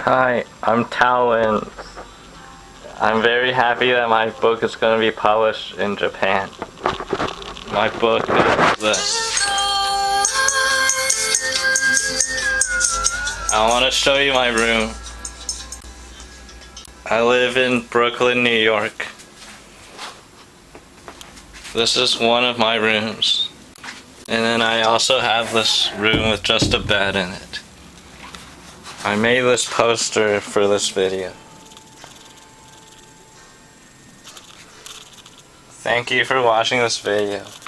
Hi, I'm Talwin. I'm very happy that my book is going to be published in Japan. My book is this. I want to show you my room. I live in Brooklyn, New York. This is one of my rooms. And then I also have this room with just a bed in it. I made this poster for this video. Thank you for watching this video.